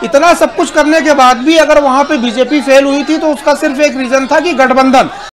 इतना सब कुछ करने के बाद भी अगर वहां पे बीजेपी फेल हुई थी तो उसका सिर्फ एक रीजन था कि गठबंधन